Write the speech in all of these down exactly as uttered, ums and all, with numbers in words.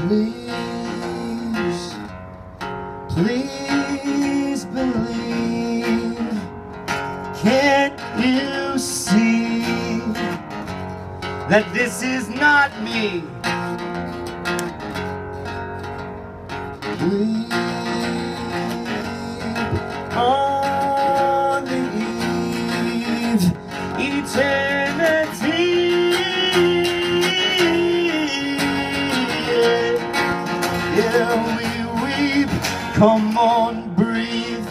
Please, please believe. Can't you see that this is not me? Please, on the eve, eternity. Yeah, we weep. Come on, breathe.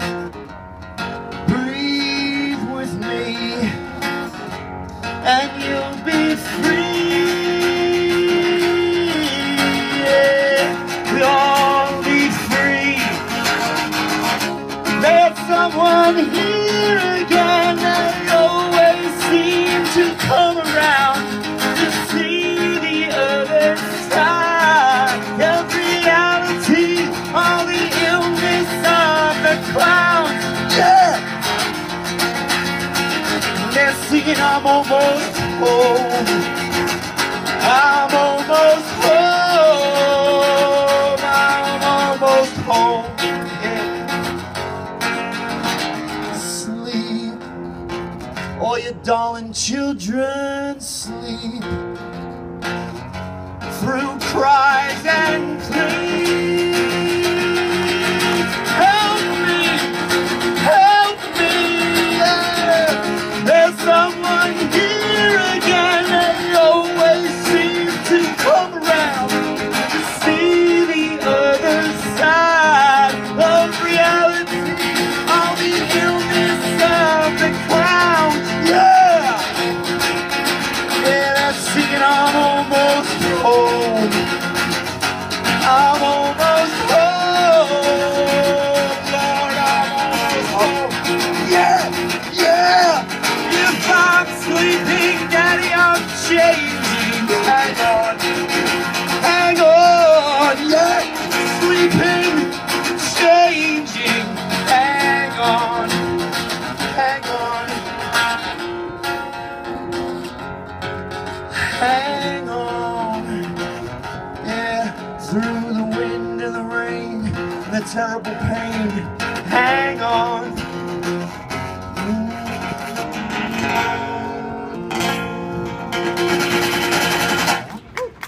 Breathe with me, and you'll be free. Yeah, we all be free. There's someone here again that always seems to come around to see the other side of reality, all the illness of the clowns. Yeah! They're singing, I'm almost home. I'm almost home. I'm almost home. Yeah. Sleep. All your darling children sleep. Through cries and pleas. Help me. Help me. Yeah. There's someone here again that always seems to come around to see the other side of reality, all the illness of the clown. Yeah! Yeah, that's singing, I'm almost home. I'm almost home. Lord, I'm almost home. Yeah! Yeah! If I'm sleeping, Daddy, I'm changing. Hang on, hang on, yeah. Sleeping, changing. Hang on, hang on, hang on. Yeah, through the wind and the rain, the terrible pain. Hang on.